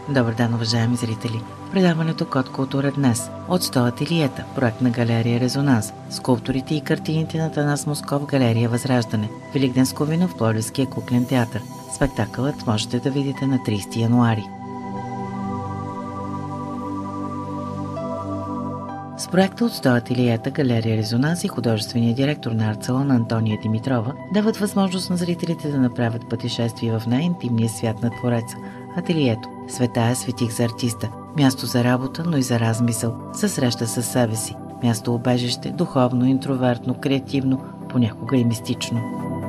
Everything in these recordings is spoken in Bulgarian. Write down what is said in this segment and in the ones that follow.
Добър ден, уважаеми зрители! Предаването Код култура днес от 100 ателиета, проект на галерия Резонанс, скулптурите и картините на Атанас Москов, галерия Възраждане, Великденско вино в Пловдивския куклен театър. Спектакълът можете да видите на 30 януари. С проекта от 100 ателиета, галерия Резонанс и художественият директор на арт-салона Антония Димитрова дават възможност на зрителите да направят пътешествие в най-интимния свят на Твореца – ателието. Света е светих за артиста, място за работа, но и за размисъл, за среща със себе си, място убежище, духовно, интровертно, креативно, понякога и мистично.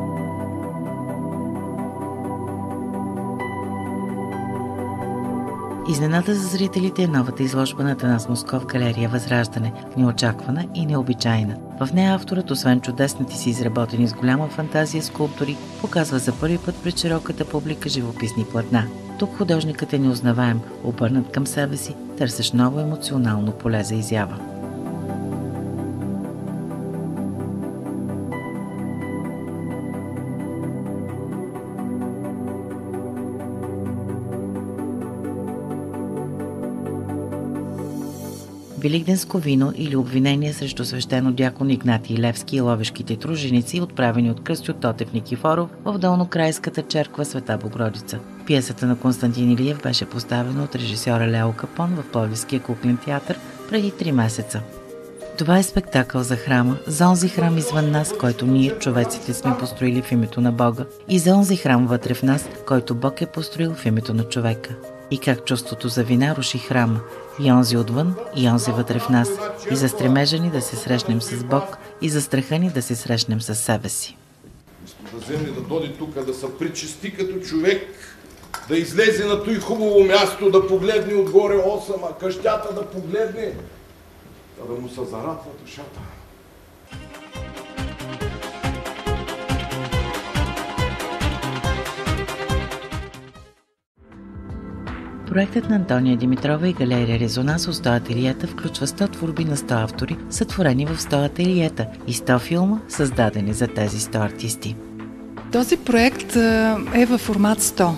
Изненада за зрителите е новата изложба на Атанас Москов, галерия Възраждане, неочаквана и необичайна. В нея авторът, освен чудесните си изработени с голяма фантазия скулптури, показва за първи път пред широката публика живописни платна. Тук художникът е неузнаваем, обърнат към себе си, търсещ ново емоционално поле за изява. Великденско вино или обвинение срещу свещено дякон Игнатий Левски и ловешките труженици, отправени от Кръстю Тотев Никифоров в долнокрайската черква Света Богородица. Пиесата на Константин Илиев беше поставена от режисьора Лео Капон в Пловдивския куклен театър преди 3 месеца. Това е спектакъл за храма, за онзи храм извън нас, който ние, човеците, сме построили в името на Бога, и за онзи храм вътре в нас, който Бог е построил в името на човека. И как чувството за вина руши храма, и онзи отвън, и онзи вътре в нас, и за стремежа ни да се срещнем с Бог, и за страха ни да се срещнем с себе си. Господа земли да доди тук, да се причисти като човек, да излезе на той хубаво място, да погледне отгоре осама, къщата да погледне, да му се зарадва душата. Проектът на Антония Димитрова и галерия Резонанс от 100 ателиета включва 100 творби на 100 автори, сътворени в 100 ателиета и 100 филма, създадени за тези 100 артисти. Този проект е във формат 100.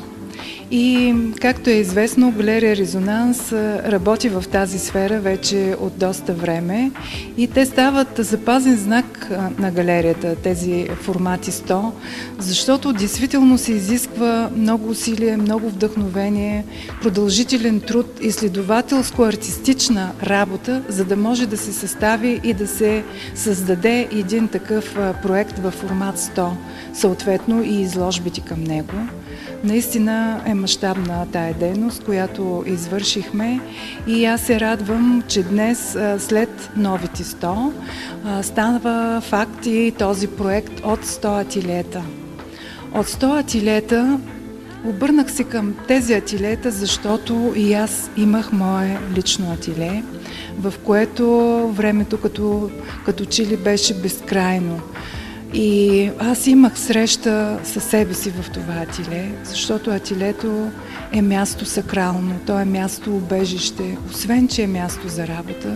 И, както е известно, галерия Резонанс работи в тази сфера вече от доста време и те стават запазен знак на галерията, тези формати 100, защото действително се изисква много усилие, много вдъхновение, продължителен труд, изследователско-артистична работа, за да може да се състави и да се създаде един такъв проект във формат 100, съответно и изложбите към него. Наистина е мащабна тая дейност, която извършихме и аз се радвам, че днес, след новите 100, става факт и този проект от 100 ателиета. От 100 ателиета обърнах се към тези ателиета, защото и аз имах мое лично ателие, в което времето като че ли беше безкрайно. И аз имах среща със себе си в това ателие, защото ателието е място сакрално, то е място убежище, освен че е място за работа,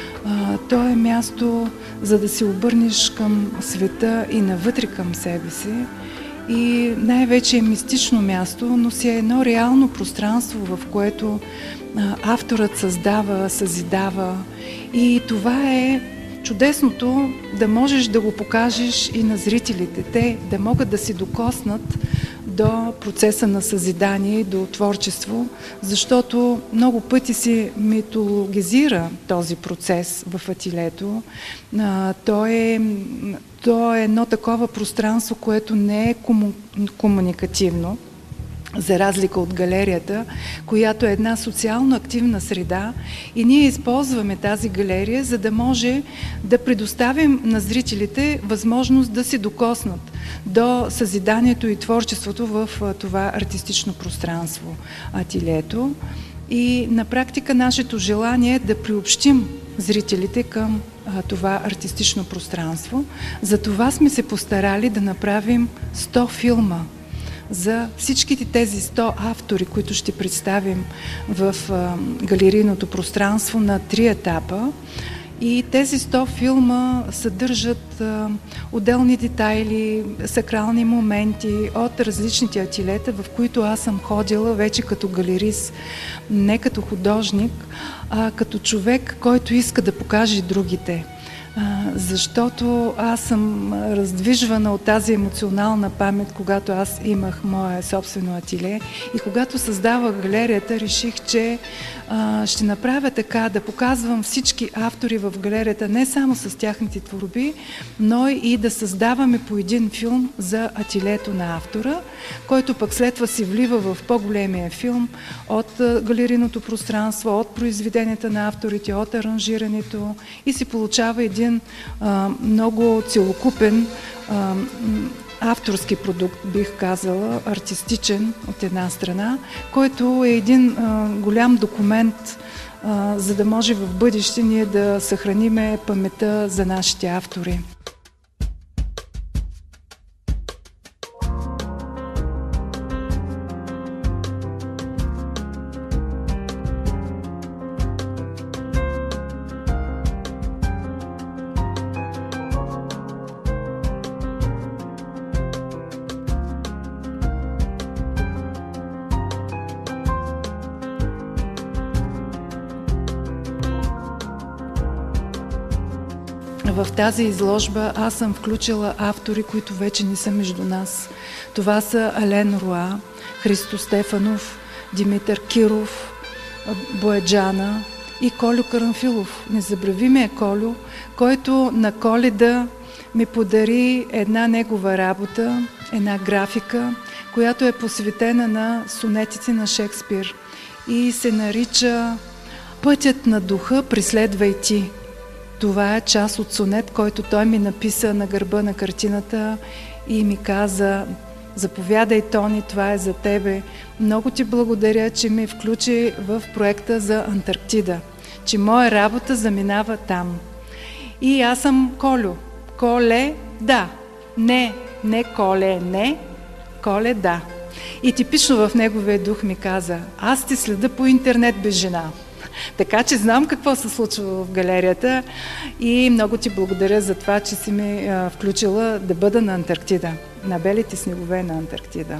то е място за да се обърнеш към света и навътре към себе си. И най-вече е мистично място, но си е едно реално пространство, в което авторът създава, съзидава и това е чудесното да можеш да го покажеш и на зрителите, те да могат да се докоснат до процеса на съзидание, до творчество, защото много пъти се митологизира този процес в ателието. То е едно такова пространство, което не е комуникативно, за разлика от галерията, която е една социално активна среда и ние използваме тази галерия, за да може да предоставим на зрителите възможност да се докоснат до съзиданието и творчеството в това артистично пространство, ателието. И на практика нашето желание е да приобщим зрителите към това артистично пространство. За това сме се постарали да направим 100 филма за всичките тези 100 автори, които ще представим в галерийното пространство на 3 етапа. И тези 100 филма съдържат отделни детайли, сакрални моменти от различните ателиета, в които аз съм ходила вече като галерист, не като художник, а като човек, който иска да покаже другите. Защото аз съм раздвижвана от тази емоционална памет, когато аз имах мое собствено ателие и когато създавах галерията, реших, че ще направя така, да показвам всички автори в галерията, не само с тяхните творби, но и да създаваме по един филм за ателието на автора, който пък след това се влива в по-големия филм от галерийното пространство, от произведенията на авторите, от аранжирането и се получава един много целокупен авторски продукт, бих казала, артистичен от една страна, който е един голям документ, за да може в бъдеще ние да съхраниме паметта за нашите автори. В тази изложба аз съм включила автори, които вече не са между нас. Това са Ален Руа, Христо Стефанов, Димитър Киров, Бояджана и Колю Карамфилов. Незабравимия Колю, който на Коледа ми подари една негова работа, една графика, която е посветена на сонетите на Шекспир и се нарича "Пътят на духа преследвай ти". Това е част от сонет, който той ми написа на гърба на картината и ми каза: "Заповядай, Тони, това е за тебе. Много ти благодаря, че ме включи в проекта за Антарктида, че моя работа заминава там." И аз съм Колю. Коле, да. Не Коле, не. Коле, да. И типично в неговия дух ми каза: "Аз те следа по интернет без жена." Така че знам какво се случва в галерията и много ти благодаря за това, че си ме включила да бъда на Антарктида, на белите снегове на Антарктида.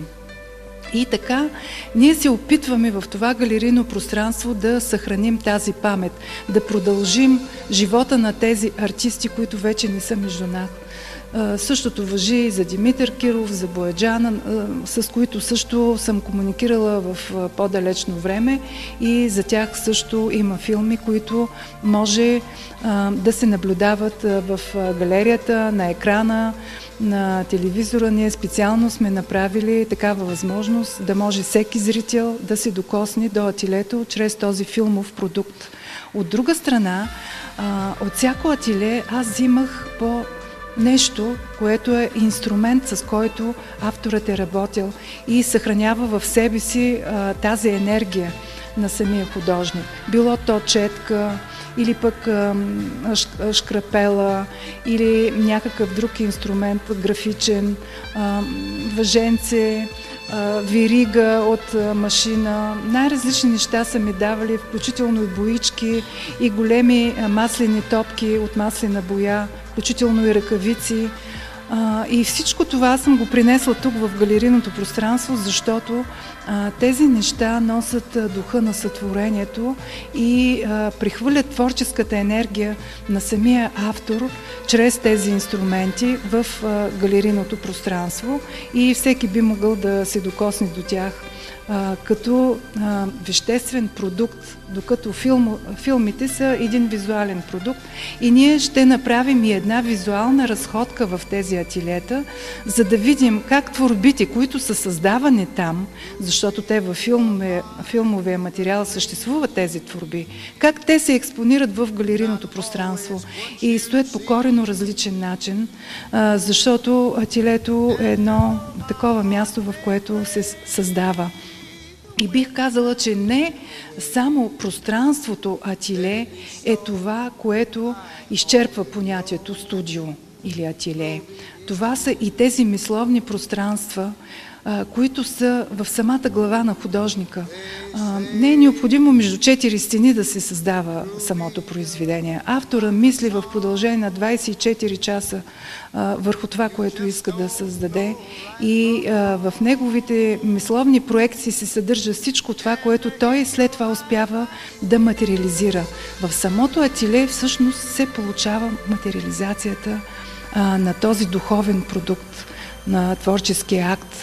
И така, ние се опитваме в това галерийно пространство да съхраним тази памет, да продължим живота на тези артисти, които вече не са между нас. Същото важи и за Димитър Киров, за Бояджана, с които също съм комуникирала в по-далечно време и за тях също има филми, които може да се наблюдават в галерията, на екрана, на телевизора. Ние специално сме направили такава възможност да може всеки зрител да се докосне до ателието чрез този филмов продукт. От друга страна, от всяко ателие аз взимах по нещо, което е инструмент, с който авторът е работил и съхранява в себе си тази енергия на самия художник. Било то четка, или пък шкрапела, или някакъв друг инструмент, графичен, въженце, вирига от машина. Най-различни неща са ми давали, включително и боички, и големи маслени топки от маслена боя, включително и ръкавици. И всичко това съм го принесла тук в галерийното пространство, защото тези неща носят духа на сътворението и прихвърлят творческата енергия на самия автор чрез тези инструменти в галерийното пространство и всеки би могъл да се докосне до тях като веществен продукт, докато филмите са един визуален продукт. И ние ще направим и една визуална разходка в тези ателиета, за да видим как творбите, които са създавани там, защото те във филмовия материал съществуват тези творби, как те се експонират в галерийното пространство и стоят по коренно различен начин, защото ателието е едно такова място, в което се създава. И бих казала, че не само пространството ателие е това, което изчерпва понятието студио или ателие. Това са и тези мисловни пространства, които са в самата глава на художника. Не е необходимо между 4 стени да се създава самото произведение. Автора мисли в продължение на 24 часа върху това, което иска да създаде, и в неговите мисловни проекции се съдържа всичко това, което той след това успява да материализира. В самото ателие всъщност се получава материализацията на този духовен продукт, на творческия акт.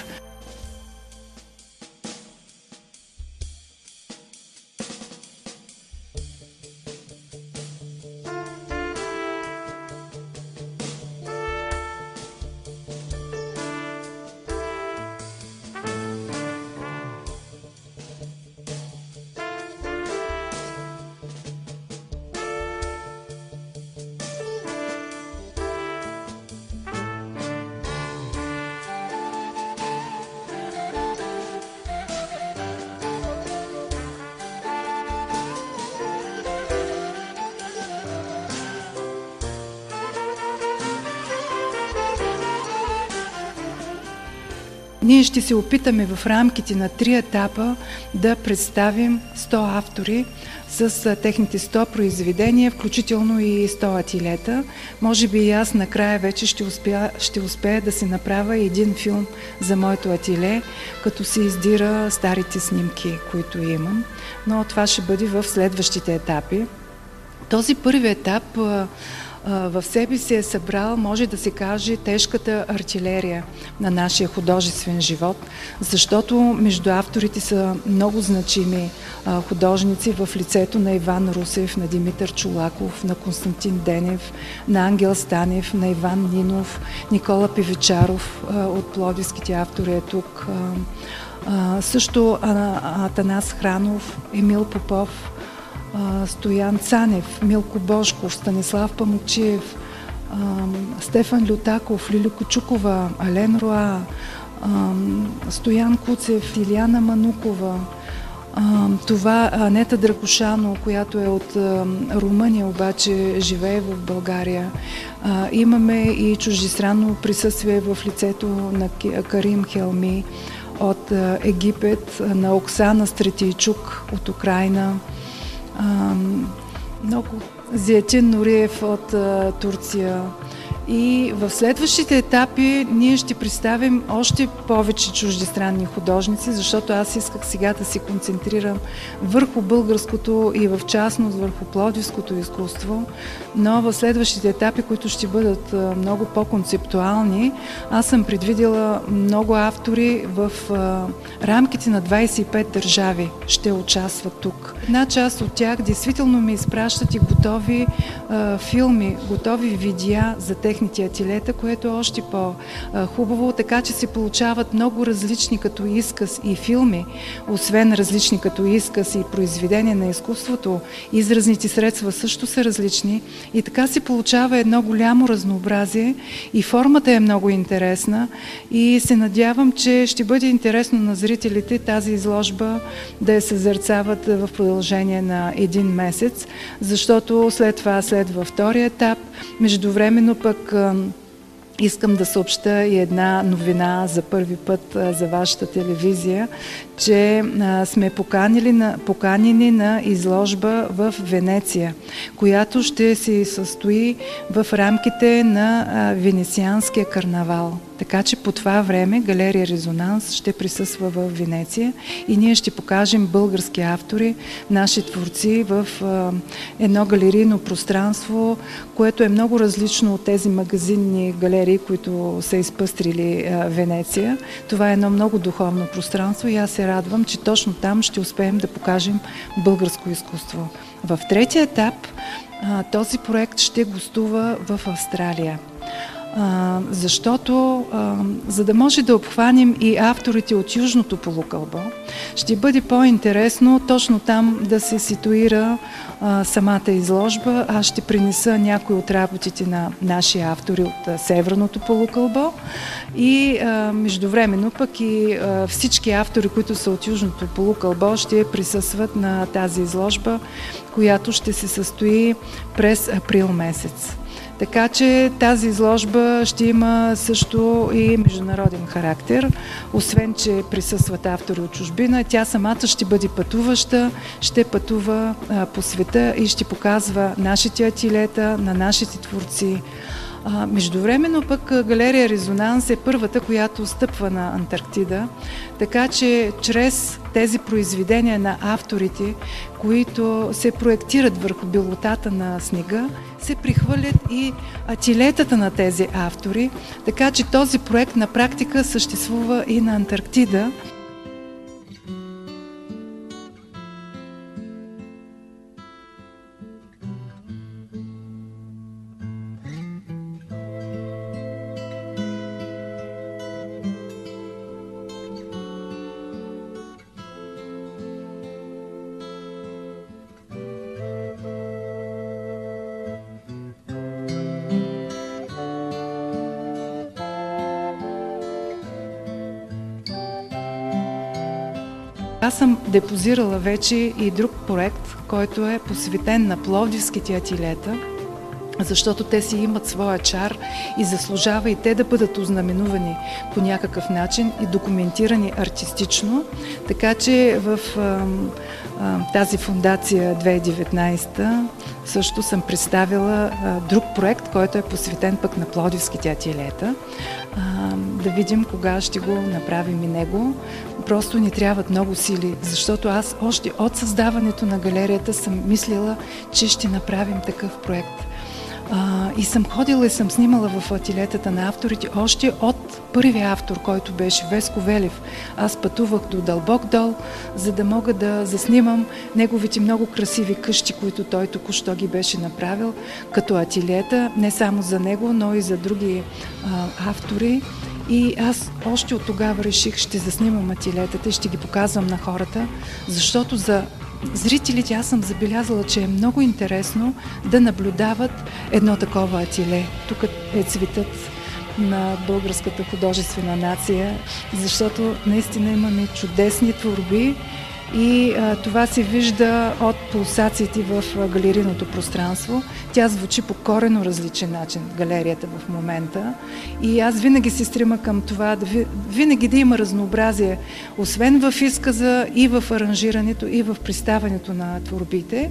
Ние ще се опитаме в рамките на 3 етапа да представим 100 автори с техните 100 произведения, включително и 100 ателиета. Може би и аз накрая вече ще успея да се направя един филм за моето ателие, като се издира старите снимки, които имам. Но това ще бъде в следващите етапи. Този първи етап в себе си е събрал, може да се каже, тежката артилерия на нашия художествен живот, защото между авторите са много значими художници в лицето на Иван Русев, на Димитър Чолаков, на Константин Денев, на Ангел Станев, на Иван Нинов, Никола Певичаров от пловдивските автори е тук, също Атанас Хранов, Емил Попов, Стоян Цанев, Милко Божков, Станислав Памукчиев, Стефан Лютаков, Лили Кочукова, Ален Руа, Стоян Куцев, Илияна Манукова, това Анета Дракошано, която е от Румъния, обаче живее в България. Имаме и чуждестранно присъствие в лицето на Карим Хелми от Египет, на Оксана Стретийчук от Украйна, много Зиятин Нуриев от Турция. И в следващите етапи ние ще представим още повече чуждестранни художници, защото аз исках сега да се концентрирам върху българското и в частност върху пловдивското изкуство, но в следващите етапи, които ще бъдат много по-концептуални, аз съм предвидела много автори в рамките на 25 държави ще участват тук. Една част от тях действително ми изпращат и готови филми, готови видеа за техните ателиета, което е още по-хубаво, така че се получават много различни като изказ и филми, освен различни като изказ и произведения на изкуството, изразните средства също са различни и така се получава едно голямо разнообразие и формата е много интересна и се надявам, че ще бъде интересно на зрителите тази изложба да я съзерцават в продължение на 1 месец, защото след това следва втория етап. Междувременно пък искам да съобща и една новина за първи път за вашата телевизия, че сме поканени на изложба в Венеция, която ще се състои в рамките на Венецианския карнавал. Така че по това време Галерия Резонанс ще присъства в Венеция и ние ще покажем български автори, наши творци в едно галерийно пространство, което е много различно от тези магазинни галерии, които са изпъстрили Венеция. Това е едно много духовно пространство и аз се радвам, че точно там ще успеем да покажем българско изкуство. В третия етап този проект ще гостува в Австралия. Защото, за да може да обхванем и авторите от Южното полукълбо, ще бъде по-интересно точно там да се ситуира самата изложба. Аз ще принеса някои от работите на наши автори от Северното полукълбо и междувременно пък и всички автори, които са от Южното полукълбо, ще присъстват на тази изложба, която ще се състои през април месец. Така че тази изложба ще има също и международен характер. Освен, че присъстват автори от чужбина, тя самата ще бъде пътуваща, ще пътува по света и ще показва нашите ателиета на нашите творци. Междувременно пък галерия Резонанс е първата, която стъпва на Антарктида, така че чрез тези произведения на авторите, които се проектират върху белотата на снега, се прихвърлят и ателиетата на тези автори, така че този проект на практика съществува и на Антарктида. Аз съм депозирала вече и друг проект, който е посветен на пловдивските ателиета, защото те си имат своя чар и заслужава и те да бъдат ознаменувани по някакъв начин и документирани артистично. Така че в тази фундация 2019 също съм представила друг проект, който е посветен пък на пловдивските ателиета. Да видим кога ще го направим и него. Просто ни трябват много сили, защото аз още от създаването на галерията съм мислила, че ще направим такъв проект. И съм ходила и съм снимала в ателиетата на авторите още от първия автор, който беше Веско Велев. Аз пътувах до Дълбок дол, за да мога да заснимам неговите много красиви къщи, които той току-що ги беше направил като ателиета, не само за него, но и за други автори. И аз още от тогава реших, ще заснимам ателиетата и ще ги показвам на хората, защото за зрителите аз съм забелязала, че е много интересно да наблюдават едно такова ателие. Тук е цветът на българската художествена нация, защото наистина имаме чудесни творби и това се вижда от пулсациите в галерийното пространство. Тя звучи по коренно различен начин, галерията в момента. И аз винаги се стрима към това, винаги да има разнообразие, освен в изказа и в аранжирането, и в представянето на творбите.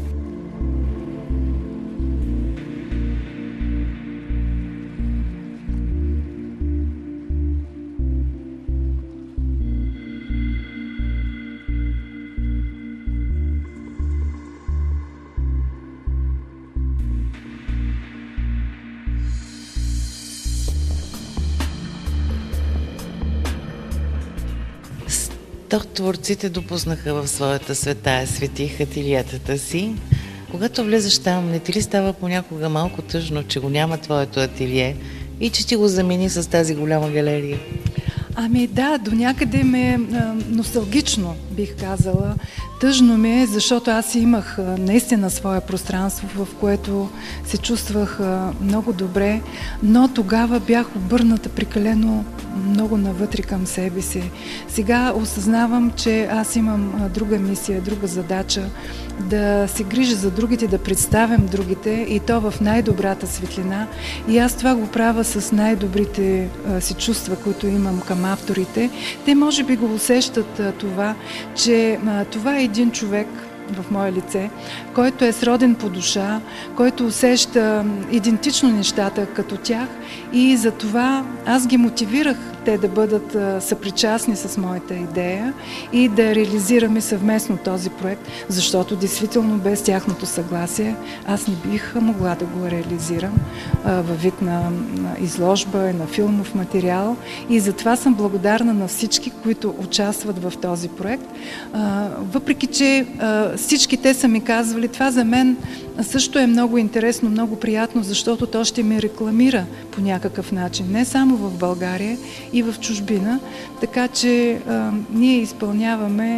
Творците допуснаха в своята света, светих ателиетата си. Когато влезеш там, не ти ли става понякога малко тъжно, че го няма твоето ателие и че ти го замени с тази голяма галерия? Ами да, до някъде ме е носталгично, бих казала. Тъжно ми е, защото аз имах наистина свое пространство, в което се чувствах много добре, но тогава бях обърната прекалено много навътре към себе си. Сега осъзнавам, че аз имам друга мисия, друга задача, да се грижа за другите, да представям другите и то в най-добрата светлина. И аз това го правя с най-добрите си чувства, които имам към авторите. Те може би го усещат това, че това е един човек в мое лице, който е сроден по душа, който усеща идентично нещата като тях и за това аз ги мотивирах те да бъдат съпричастни с моята идея и да реализираме съвместно този проект, защото действително без тяхното съгласие аз не бих могла да го реализирам във вид на изложба и на филмов материал и затова съм благодарна на всички, които участват в този проект. Въпреки че всички те са ми казвали, това за мен също е много интересно, много приятно, защото то ще ме рекламира по някакъв начин, не само в България и в чужбина, така че ние изпълняваме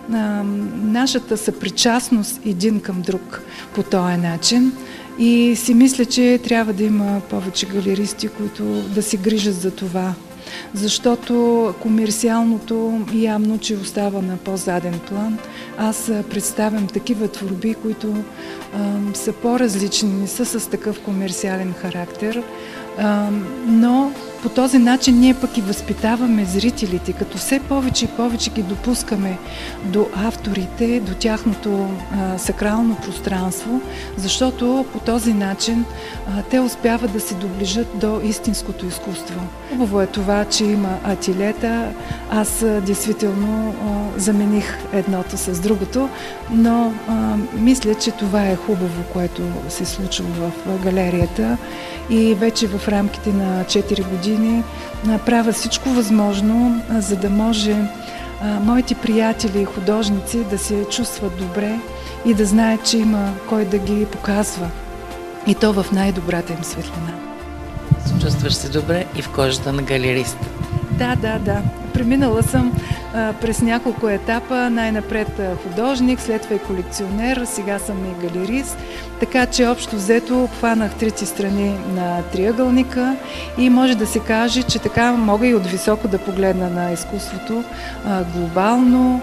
нашата съпричастност един към друг по този начин и си мисля, че трябва да има повече галеристи, които да се грижат за това. защото комерциалното явно, че остава на по-заден план. Аз представям такива творби, които са по-различни, не са с такъв комерциален характер, но по този начин ние пък и възпитаваме зрителите, като все повече и повече ги допускаме до авторите, до тяхното сакрално пространство, защото по този начин те успяват да се доближат до истинското изкуство. Хубаво е това, че има ателиета. Аз действително замених едното с другото, но мисля, че това е хубаво, което се случва в галерията и вече в рамките на 4 години правя всичко възможно, за да може моите приятели и художници да се чувстват добре и да знаят, че има кой да ги показва. И то в най-добрата им светлина. Чувстваш се добре и в кожата на галерист. Да. Преминала съм през няколко етапа. Най-напред художник, след това и колекционер, сега съм и галерист. Така че общо взето обхванах трите страни на триъгълника и може да се каже, че така мога и от високо да погледна на изкуството глобално.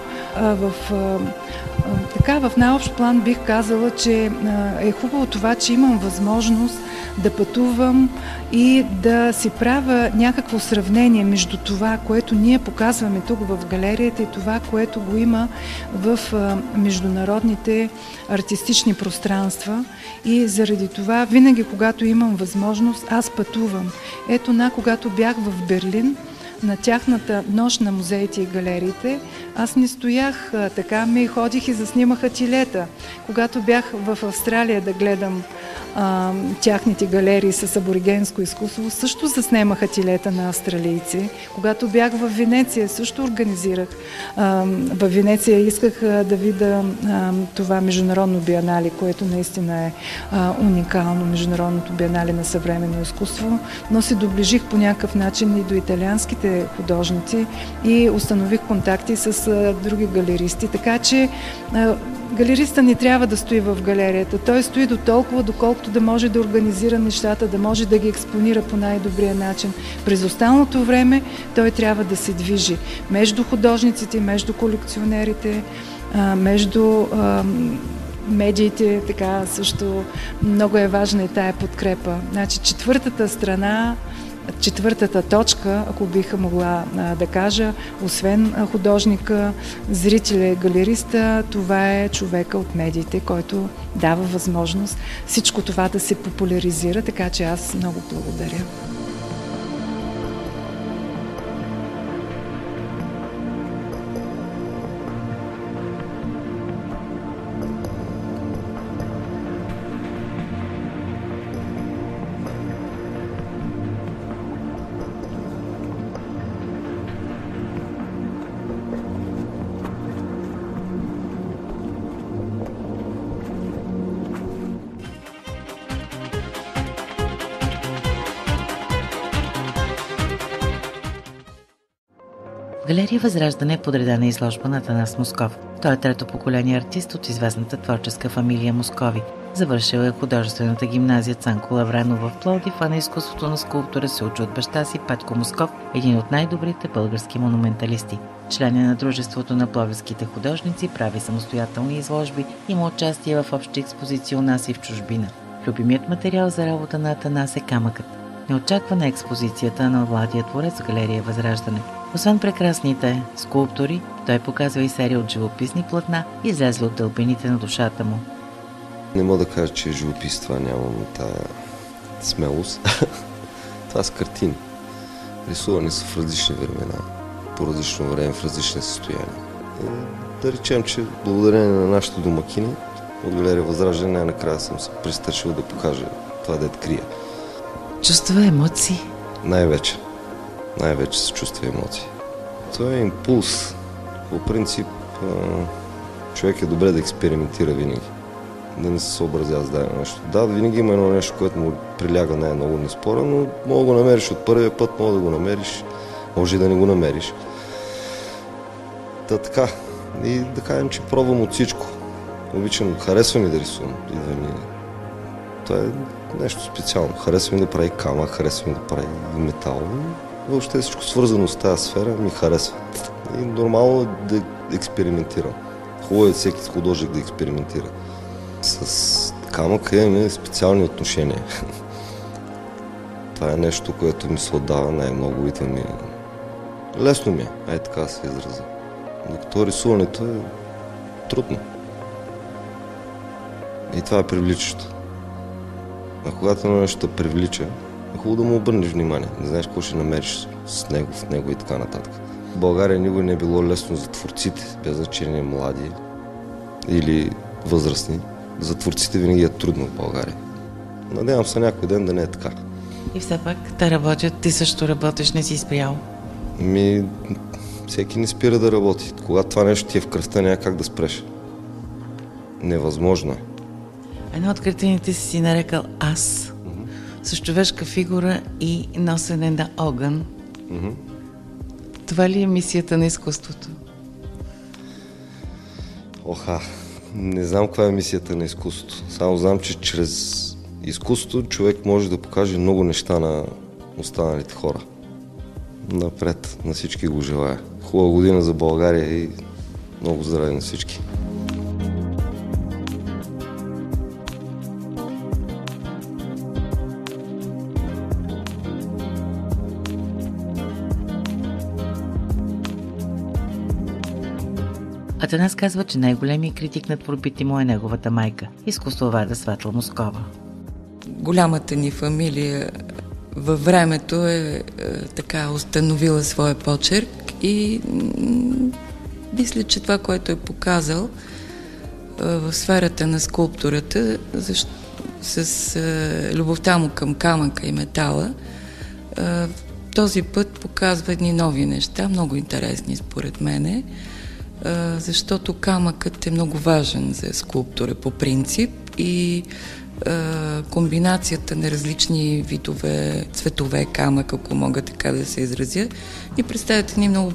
В най-общ план бих казала, че е хубаво това, че имам възможност да пътувам и да си правя някакво сравнение между това, което ние показваме тук в галерията и това, което го има в международните артистични пространства. И заради това, винаги когато имам възможност, аз пътувам. Ето когато бях в Берлин, на тяхната нощ на музеите и галериите, аз не стоях така, ми ходих и заснимах ателиета. Когато бях в Австралия да гледам тяхните галерии с аборигенско изкуство, също заснемах ателиета на австралийци. Когато бях в Венеция, също организирах. В Венеция исках да видя това международно биенале, което наистина е уникално, международното биенале на съвременно изкуство, но се доближих по някакъв начин и до италианските художници и установих контакти с други галеристи. Така че галериста не трябва да стои в галерията. Той стои до толкова, доколкото да може да организира нещата, да може да ги експонира по най-добрия начин. През останалото време той трябва да се движи между художниците, между колекционерите, между медиите, така също много е важна и тая подкрепа. Значи четвъртата точка, ако биха могла да кажа, освен художника, зрителя, галериста, това е човека от медиите, който дава възможност всичко това да се популяризира, така че аз много благодаря. В галерия Възраждане е подредена изложба на Атанас Москов. Той е трето поколение артист от известната творческа фамилия Москови. Завършил е художествената гимназия Цанко Лавренов в Пловдив, а на изкуството на скулптура се учи от баща си Петко Москов, един от най-добрите български монументалисти. Член е на Дружеството на пловдивските художници, прави самостоятелни изложби, има участие в общи експозиции у нас и в чужбина. Любимият материал за работа на Атанас е камъкът. Неочаквана експозицията на младия творец в галерия Възраждане. Освен прекрасните скулптури, той показва и серия от живописни платна, излезли от дълбините на душата му. Не мога да кажа, че живопис, това нямам тая смелост. Това са картини. Рисувани са в различни времена, по различно време, в различни състояния. Да речем, че благодарение на нашите домакини от галерия Възраждане най-накрая съм се пристъчил да покажа това, дето крия. Чувства емоции? Най-вече се чувства емоции. Това е импулс. По принцип, човек е добре да експериментира винаги. Да не се съобразява с дадено нещо. Да, винаги има едно нещо, което му приляга най-много на спора, но мога да го намериш от първия път, мога да го намериш, може и да не го намериш. Така. И да кажем, че пробвам от всичко. Обичам, харесва ми да рисувам. Това е нещо специално. Харесва ми да прави камък, харесва ми да прави метал. Въобще всичко свързано с тази сфера ми харесва. И нормално е да експериментирам. Хубаво е всеки художник да експериментира. С камъка имаме специални отношения. Това е нещо, което ми се отдава най-много и да ми... Лесно ми е, така да се изразя. Докато рисуването е трудно. И това е привличащо. А когато нещо те привлича, е хубаво да му обърнеш внимание. Не знаеш какво ще намериш с него, в него и така нататък. В България никога не е било лесно за творците, без значение млади или възрастни. За творците винаги е трудно в България. Надявам се някой ден да не е така. И все пак те работят, ти също работиш, не си спрял. Всеки не спира да работи. Когато това нещо ти е в кръвта, няма как да спреш. Невъзможно е. Една от картините си нарекал Аз, с човешка фигура и носене на огън. Това ли е мисията на изкуството? Не знам каква е мисията на изкуството. Само знам, че чрез изкуството човек може да покаже много неща на останалите хора. Напред, на всички го желая. Хубава година за България и много здраве на всички. Атанас казва, че най-големият критик на творбите му е неговата майка, изкуствоведа Светла Москова. Голямата ни фамилия във времето е така установила своя почерк и мисля, че това, което е показал в сферата на скулптурата, с любовта му към камъка и метала, този път показва едни нови неща, много интересни според мене, защото камъкът е много важен за скулптура по принцип и комбинацията на различни видове цветове камък, ако мога така да се изразя, и представят едни много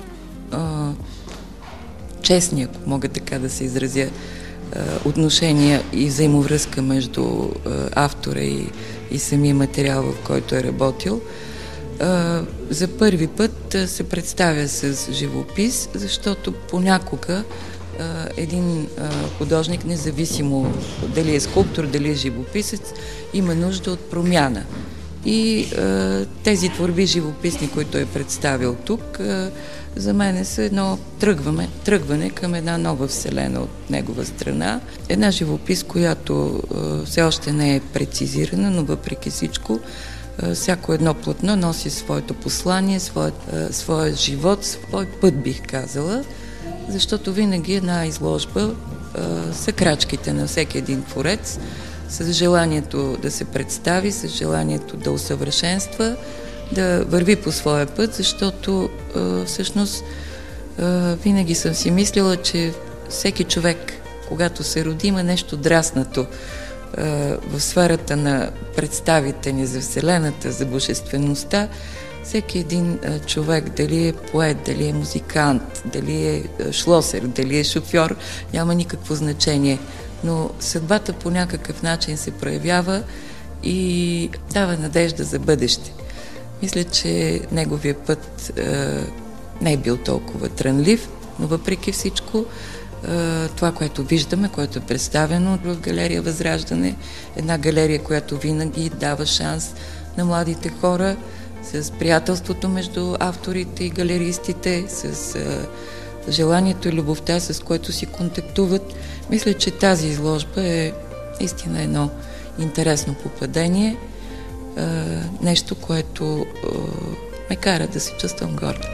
честни, ако мога така да се изразя, отношения и взаимовръзка между автора и самия материал, в който е работил. За първи път се представя с живопис, защото понякога един художник, независимо дали е скулптор, дали е живописец, има нужда от промяна. И тези творби живописни, които е представил тук, за мен са едно тръгване към една нова вселена от негова страна. Една живопис, която все още не е прецизирана, но въпреки всичко всяко едно платно носи своето послание, своя живот, свой път, бих казала, защото винаги една изложба са крачките на всеки един творец, с желанието да се представи, с желанието да усъвършенства, да върви по своя път, защото всъщност винаги съм си мислила, че всеки човек, когато се роди, има нещо драснато в сферата на представите ни за Вселената, за божествеността. Всеки един човек, дали е поет, дали е музикант, дали е шлосер, дали е шофьор, няма никакво значение. Но съдбата по някакъв начин се проявява и дава надежда за бъдеще. Мисля, че неговия път не е бил толкова трънлив, но въпреки всичко това, което виждаме, което е представено в галерия Възраждане, една галерия, която винаги дава шанс на младите хора, с приятелството между авторите и галеристите, с желанието и любовта, с което си контактуват. Мисля, че тази изложба е истина едно интересно попадение, нещо, което ме кара да се чувствам горда.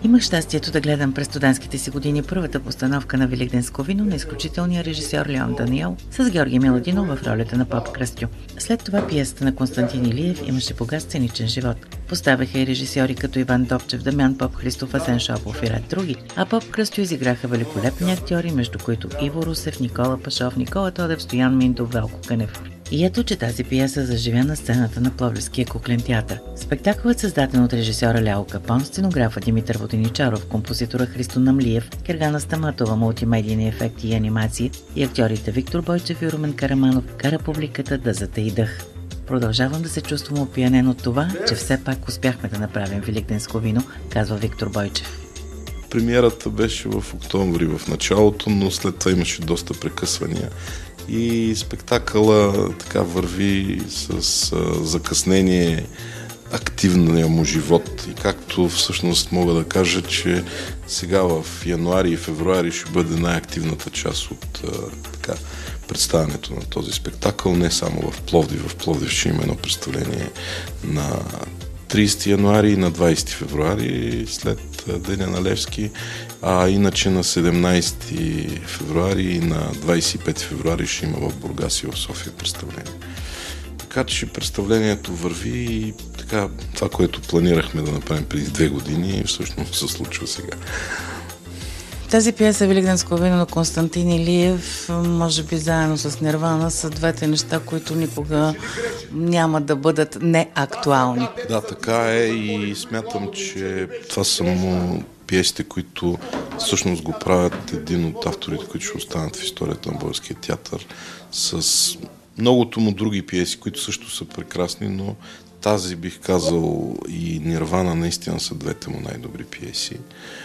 Имах щастието да гледам през студентските си години първата постановка на Великденско вино на изключителния режисьор Леон Даниел с Георги Миладинов в ролята на поп Кръстю. След това пиесата на Константин Илиев имаше богат сценичен живот. Поставяха и режисьори като Иван Добчев, Дамян Поп, Христов, Асен Шопов и ред други, а поп Кръстю изиграха великолепни актьори, между които Иво Русев, Никола Пашов, Никола Тодев, Стоян Миндов, Велко Кънев. И ето, че тази пиеса заживя на сцената на Пловдивския куклен театър. Спектакълът, създаден от режисьора Ляо Капон, сценографа Димитър Воденичаров, композитора Христо Намлиев, Кергана Стаматова, мултимедийни ефекти и анимации и актьорите Виктор Бойчев и Румен Караманов, кара публиката да затаи дъх. Продължавам да се чувствам опиянен от това, че все пак успяхме да направим Великденско вино, казва Виктор Бойчев. Премиерата беше в октомври в началото, но след това имаше доста прекъсвания. И спектакъла така върви с закъснение активния му живот. И както всъщност мога да кажа, че сега в януари и февруари ще бъде най-активната част от представянето на този спектакъл, не само в Пловдив. В Пловдив ще има едно представление на 30 януари и на 20 февруари след Деня на Левски, а иначе на 17 февруари и на 25 февруари ще има в Бургас и в София представление. Така че представлението върви и така, това, което планирахме да направим преди 2 години, всъщност се случва сега. Тази пиеса Великденско вино на Константин Илиев, може би заедно с Нирвана, са двете неща, които никога няма да бъдат неактуални. Да, така е и смятам, че това са му пиесите, които всъщност го правят един от авторите, които ще останат в историята на българския театър, с многото му други пиеси, които също са прекрасни, но тази, бих казал, и Нирвана наистина са двете му най-добри пиеси.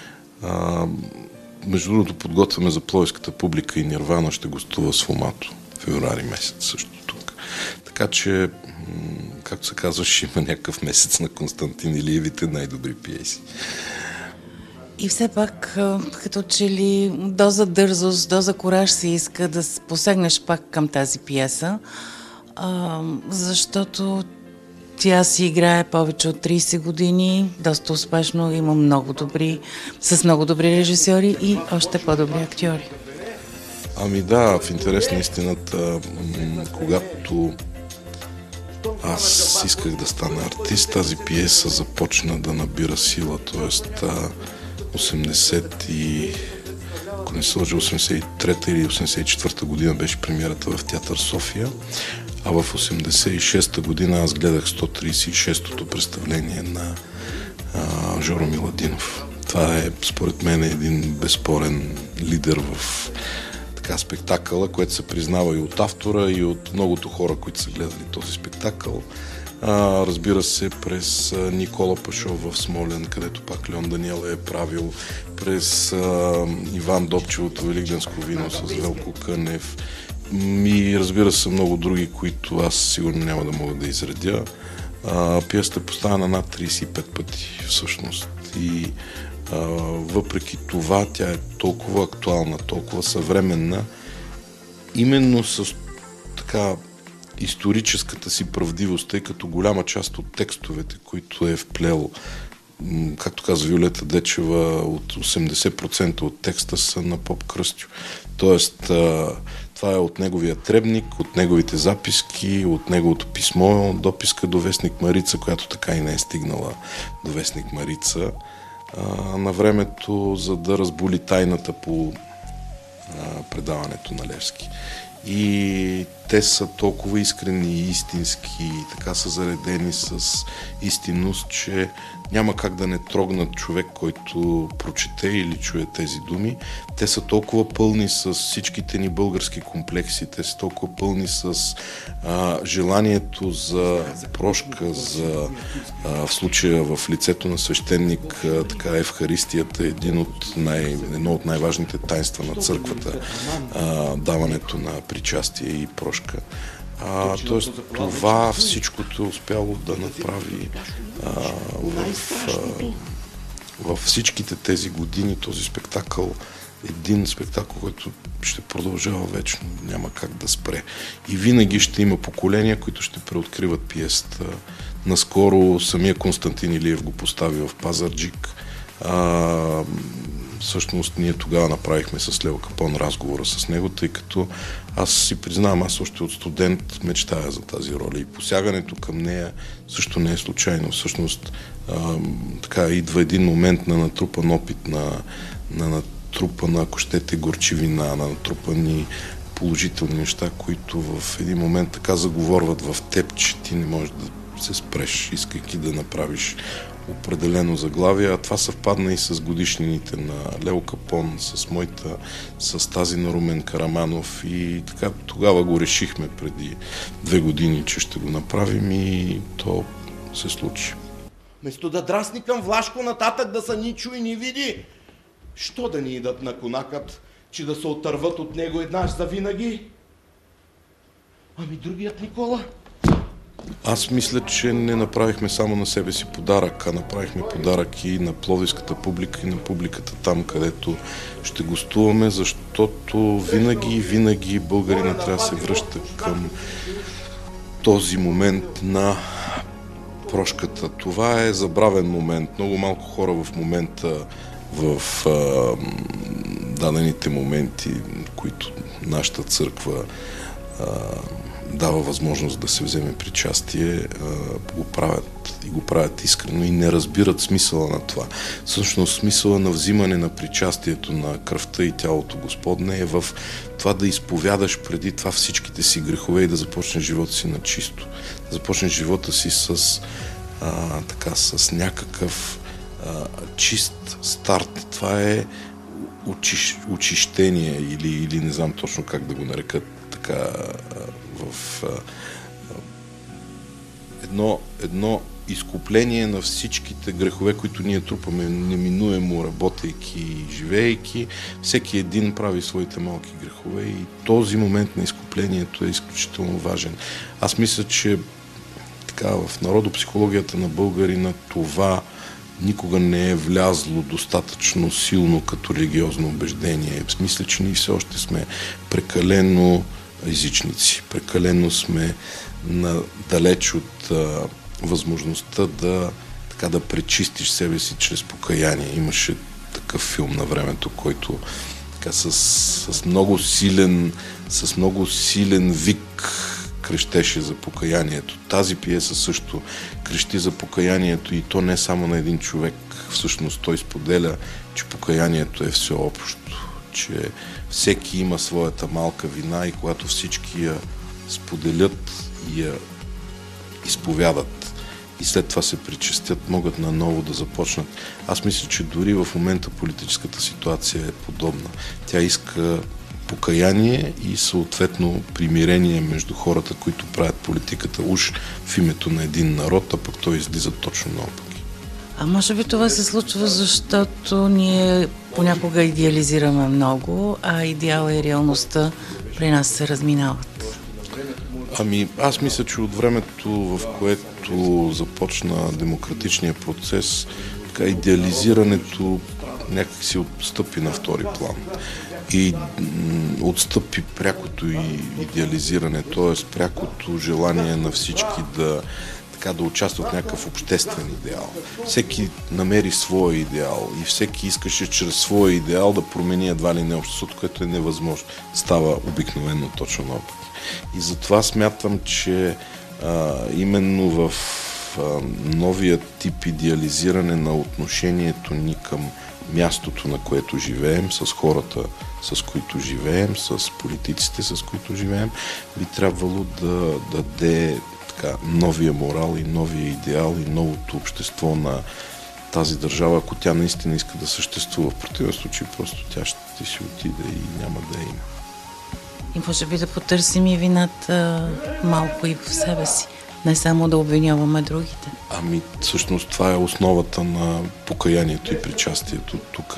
Между другото, подготвяме за пловдивската публика и Нирвана ще гостува с Фомато февруари месец също тук. Така че, както се казва, ще има някакъв месец на Константин Илиевите най-добри пиеси. И все пак, като че ли доза дързост, доза кураж се иска да посегнеш пак към тази пиеса, защото тя си играе повече от 30 години, доста успешно, има с много добри режисьори и още по-добри актьори. Ами да, в интерес на истината, когато аз исках да стана артист, тази пиеса започна да набира сила, т.е. 83-та или 84-та година беше премиерата в Театър София, а в 86-та година аз гледах 136-тото представление на Жоро Миладинов. Това е, според мен, един безспорен лидер в спектакъла, което се признава и от автора, и от многото хора, които са гледали този спектакъл. Разбира се, през Никола Пашов в Смолян, където пак Леон Даниел е правил, през Иван Добчевото Великденско вино с Велко Кънев и разбира се много други, които аз сигурно няма да мога да изредя. Пиесата е поставена над 35 пъти всъщност и въпреки това тя е толкова актуална, толкова съвременна, именно с историческата си правдивост, тъй като голяма част от текстовете, които е вплел, както каза Виолета Дечева, от 80% от текста са на поп Кръстю. Тоест, това е от неговия требник, от неговите записки, от неговото писмо, дописка до вестник Марица, която така и не е стигнала до вестник Марица на времето, за да разбули тайната по предаването на Левски. И те са толкова искрени и истински, и така са заредени с истинност, че няма как да не трогнат човек, който прочете или чуе тези думи. Те са толкова пълни с всичките ни български комплекси, те са толкова пълни с желанието за прошка, в случая в лицето на свещеник, Евхаристията е едно от най-важните таинства на църквата, даването на причастие и прошка. Тоест това всичкото е успяло да направи във всичките тези години този спектакъл един спектакъл, който ще продължава вечно, няма как да спре. И винаги ще има поколения, които ще преоткриват пиесата. Наскоро самия Константин Илиев го постави в Пазарджик, Всъщност ние тогава направихме с Лео Капон разговора с него, тъй като аз си признавам, аз още от студент мечтая за тази роля и посягането към нея също не е случайно. Всъщност така идва един момент на натрупан опит, на натрупана, ако щете, горчивина, на натрупани положителни неща, които в един момент така заговорват в теб, че ти не можеш да се спреш, искайки да направиш определено заглавие, а това съвпадна и с годишнините на Лео Капон, с моята, с тази на Румен Караманов и така тогава го решихме преди 2 години, че ще го направим и то се случи. Вместо да драсни към Влашко нататък да са ни чуй, ни види, що да ни идат на конакът, че да се отърват от него еднаш завинаги? Ами другият Никола? Аз мисля, че не направихме само на себе си подарък, а направихме подарък и на пловдивската публика, и на публиката там, където ще гостуваме, защото винаги българина трябва да се връща към този момент на прошката. Това е забравен момент. Много малко хора в момента, в дадените моменти, които нашата църква дава възможност да се вземе причастие, го правят искрено и не разбират смисъла на това. Всъщност смисъла на взимане на причастието на кръвта и тялото Господне е в това да изповядаш преди това всичките си грехове и да започнеш живота си на чисто. Да започнеш живота си с някакъв чист старт. Това е очищение или не знам точно как да го нарека така в едно изкупление на всичките грехове, които ние трупаме неминуемо, работейки и живеейки. Всеки един прави своите малки грехове и този момент на изкуплението е изключително важен. Аз мисля, че така в народопсихологията на българина това никога не е влязло достатъчно силно като религиозно убеждение. В смисъл, че ние все още сме прекалено езичници, прекалено сме далеч от възможността да пречистиш себе си чрез покаяние. Имаше такъв филм на времето, който така, с много силен вик крещеше за покаянието. Тази пиеса също крещи за покаянието и то не само на един човек. Всъщност той споделя, че покаянието е всеобщо, че всеки има своята малка вина и когато всички я споделят и я изповядат и след това се причастят, могат наново да започнат. Аз мисля, че дори в момента политическата ситуация е подобна. Тя иска покаяние и съответно примирение между хората, които правят политиката уж в името на един народ, а пък той излиза точно наопаки. А може би това се случва, защото ние понякога идеализираме много, а идеала и реалността при нас се разминават. Ами аз мисля, че от времето, в което започна демократичния процес, така идеализирането някак си отстъпи на втори план. И отстъпи прякото идеализиране, т.е. прякото желание на всички да участват в някакъв обществен идеал. Всеки намери своя идеал и всеки искаше чрез своя идеал да промени едва ли не обществото, което е невъзможно. Става обикновено точно наопаки. И затова смятам, че именно в новия тип идеализиране на отношението ни към мястото, на което живеем, с хората, с които живеем, с политиците, с които живеем, би трябвало да даде новия морал и новия идеал и новото общество на тази държава, ако тя наистина иска да съществува. В противен случай просто тя ще си отиде и няма да има. И може би да потърсим и вината малко и в себе си. Не само да обвиняваме другите. Ами всъщност това е основата на покаянието и причастието. Тук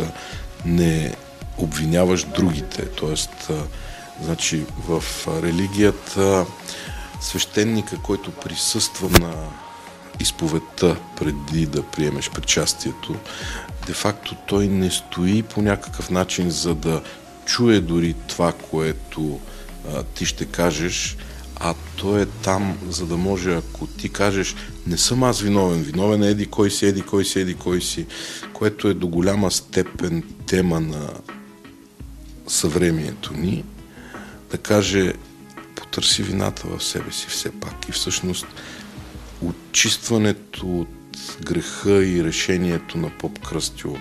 не обвиняваш другите. Тоест, значи в религията свещеника, който присъства на изповедта преди да приемеш причастието, де-факто той не стои по някакъв начин, за да чуе дори това, което ти ще кажеш, а той е там, за да може, ако ти кажеш, не съм аз виновен, виновен е еди кой си, еди кой си, еди кой си, което е до голяма степен тема на съвремието ни, да каже, потърси вината в себе си все пак. И всъщност очистването от греха и решението на поп Кръстю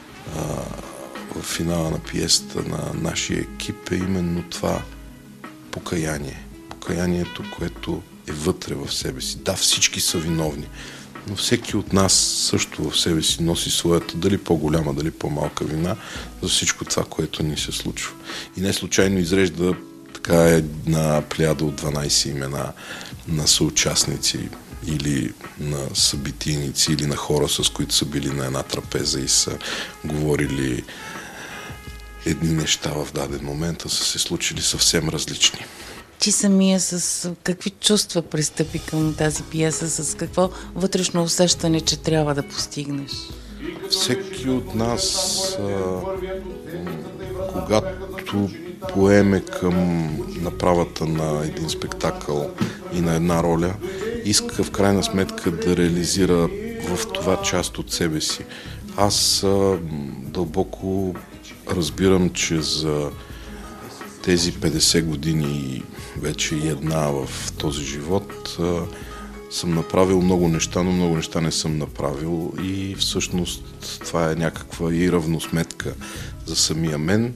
в финала на пиесата на нашия екип е именно това покаяние. Покаянието, което е вътре в себе си. Да, всички са виновни, но всеки от нас също в себе си носи своята, дали по-голяма, дали по-малка вина за всичко това, което ни се случва. И не случайно изрежда така една плеяда от 12 имена на съучастници или на събитийници, или на хора, с които са били на една трапеза и са говорили едни неща в даден момент, а са се случили съвсем различни. Ти самия с какви чувства пристъпи към тази пиеса, с какво вътрешно усещане, че трябва да постигнеш? Всеки от нас, когато поеме към направата на един спектакъл и на една роля, иска в крайна сметка да реализира в това част от себе си. Аз дълбоко разбирам, че за тези 50 години вече и една в този живот съм направил много неща, но много неща не съм направил и всъщност това е някаква и равносметка за самия мен.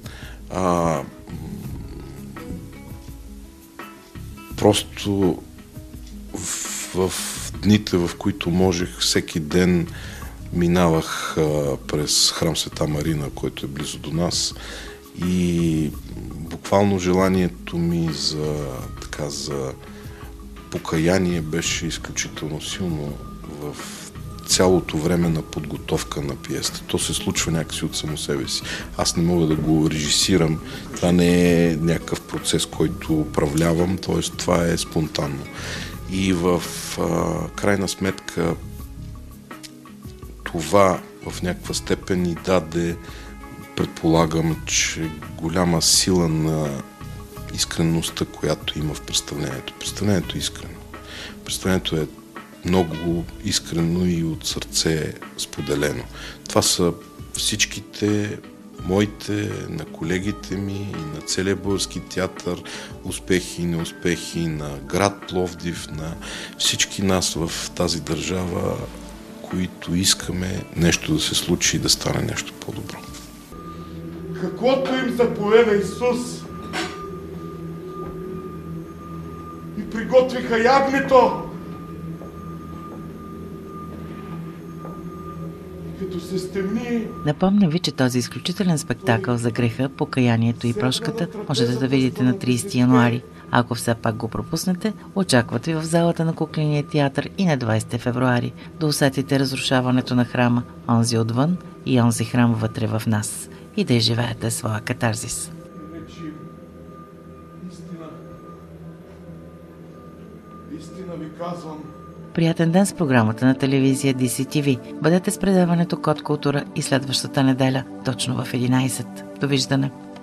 Просто в дните, в които можех, всеки ден минавах през храм Света Марина, който е близо до нас, и буквално желанието ми за покаяние беше изключително силно в цялото време на подготовка на пиесата. То се случва някакси от само себе си. Аз не мога да го режисирам. Това не е някакъв процес, който управлявам, т.е. това е спонтанно. И в крайна сметка това в някаква степен ни даде, предполагам, че голяма сила на искреността, която има в представлението. Представлението е искрено. Представлението е много искрено и от сърце споделено. Това са всичките моите, на колегите ми и на целия български театър, успехи и неуспехи, на град Пловдив, на всички нас в тази държава, които искаме нещо да се случи и да стане нещо по-добро. Каквото им заповеда Исус, и приготвиха ягнето, като се стемни. Напомня ви, че този изключителен спектакъл за греха, покаянието и прошката можете да видите на 30 януари. Ако все пак го пропуснете, очакват ви в залата на Кукления театър и на 20 февруари. Да усетите разрушаването на храма, онзи отвън и онзи храм вътре в нас. И да изживеете своя катарзис. Истина ви казвам. Приятен ден с програмата на телевизия DCTV. Бъдете с предаването Код Култура и следващата неделя, точно в 11. Довиждане!